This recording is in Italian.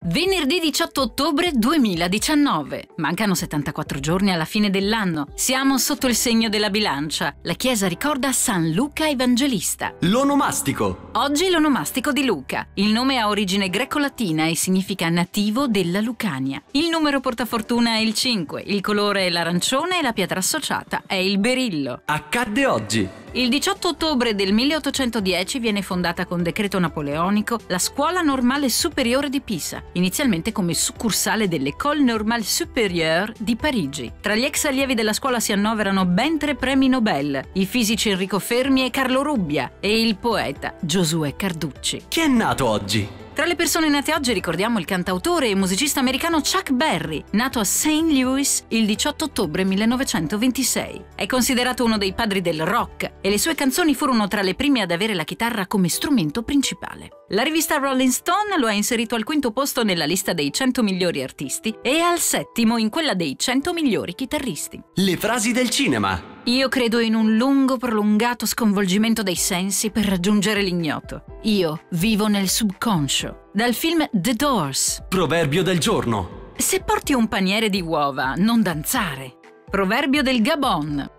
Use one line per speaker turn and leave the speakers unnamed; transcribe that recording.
Venerdì 18 ottobre 2019. Mancano 74 giorni alla fine dell'anno. Siamo sotto il segno della bilancia. La chiesa ricorda San Luca Evangelista.
L'onomastico.
Oggi l'onomastico di Luca. Il nome ha origine greco-latina e significa nativo della Lucania. Il numero portafortuna è il 5, il colore è l'arancione e la pietra associata è il berillo.
Accadde oggi.
Il 18 ottobre del 1810 viene fondata con decreto napoleonico la Scuola Normale Superiore di Pisa, inizialmente come succursale dell'École Normale Supérieure di Parigi. Tra gli ex allievi della scuola si annoverano ben 3 premi Nobel, i fisici Enrico Fermi e Carlo Rubbia e il poeta Giosuè Carducci.
Chi è nato oggi?
Tra le persone nate oggi ricordiamo il cantautore e musicista americano Chuck Berry, nato a St. Louis il 18 ottobre 1926. È considerato uno dei padri del rock e le sue canzoni furono tra le prime ad avere la chitarra come strumento principale. La rivista Rolling Stone lo ha inserito al 5° posto nella lista dei 100 migliori artisti e al 7° in quella dei 100 migliori chitarristi.
Le frasi del cinema.
Io credo in un lungo, prolungato sconvolgimento dei sensi per raggiungere l'ignoto. Io vivo nel subconscio. Dal film The Doors.
Proverbio del giorno.
Se porti un paniere di uova, non danzare. Proverbio del Gabon.